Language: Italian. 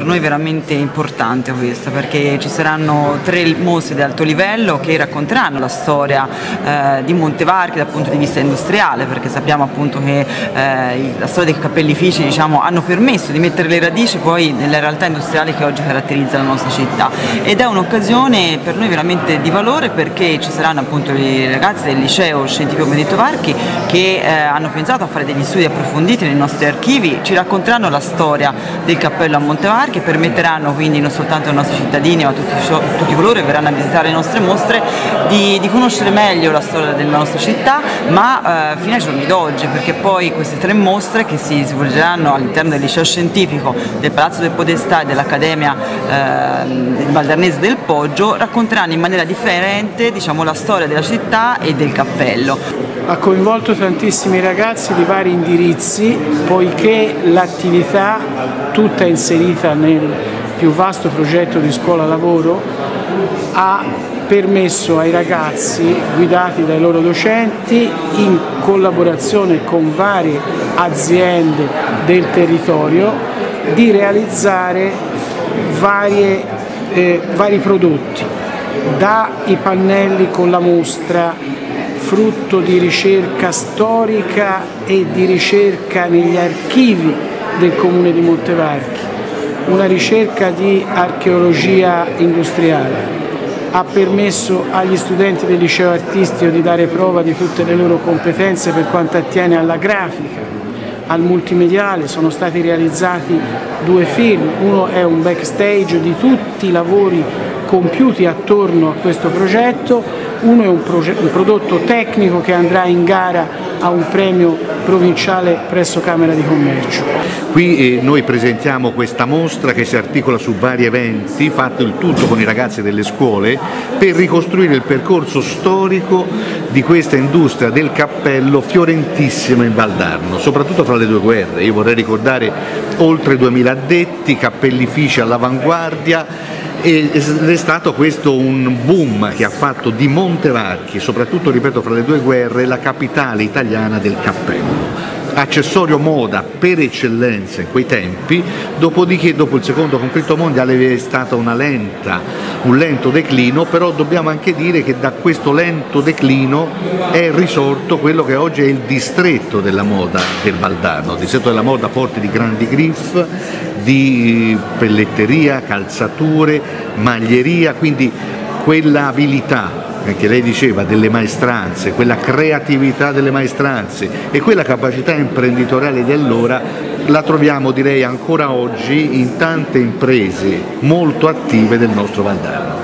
noi veramente importante questa, perché ci saranno 3 mostre di alto livello che racconteranno la storia di Montevarchi dal punto di vista industriale, perché sappiamo appunto che la storia dei cappellifici, diciamo, hanno permesso di mettere le radici poi nelle realtà industriali che oggi caratterizzano la nostra città, ed è un'occasione per noi veramente di valore, perché ci saranno appunto i ragazzi del liceo scientifico Benedetto Varchi che hanno pensato a fare degli studi approfonditi nei nostri archivi, ci racconteranno la storia del cappello a Montevarchi e permetteranno quindi non soltanto ai nostri cittadini ma a tutti coloro che verranno a visitare le nostre mostre di conoscere meglio la storia della nostra città, ma fino ai giorni d'oggi, perché poi queste 3 mostre che si svolgeranno all'interno del liceo scientifico, del Palazzo del Podestà e dell'Accademia Valdarnese del Poggio racconteranno in maniera differente, diciamo, la storia della città e del cappello. Ha coinvolto tantissimi ragazzi di vari indirizzi, poiché l'attività, tutta inserita nel più vasto progetto di scuola lavoro, ha permesso ai ragazzi, guidati dai loro docenti, in collaborazione con varie aziende del territorio, di realizzare vari prodotti, dai pannelli con la mostra, frutto di ricerca storica e di ricerca negli archivi del comune di Montevarchi, una ricerca di archeologia industriale. Ha permesso agli studenti del liceo artistico di dare prova di tutte le loro competenze per quanto attiene alla grafica, al multimediale. Sono stati realizzati 2 film, uno è un backstage di tutti i lavori compiuti attorno a questo progetto, uno è un prodotto tecnico che andrà in gara a un premio provinciale presso Camera di Commercio. Qui noi presentiamo questa mostra che si articola su vari eventi, fatto il tutto con i ragazzi delle scuole, per ricostruire il percorso storico di questa industria del cappello fiorentissima in Valdarno, soprattutto fra le 2 guerre. Io vorrei ricordare oltre 2000 addetti, cappellifici all'avanguardia, ed è stato questo un boom che ha fatto di Montevarchi, soprattutto, ripeto, fra le 2 guerre, la capitale italiana del cappello. Accessorio moda per eccellenza in quei tempi, dopodiché dopo il secondo conflitto mondiale vi è stato un lento declino, però dobbiamo anche dire che da questo lento declino è risorto quello che oggi è il distretto della moda del Valdarno, il distretto della moda forte di grandi griff, di pelletteria, calzature, maglieria, quindi quella abilità che lei diceva delle maestranze, quella creatività delle maestranze e quella capacità imprenditoriale di allora la troviamo, direi, ancora oggi in tante imprese molto attive del nostro Valdarno.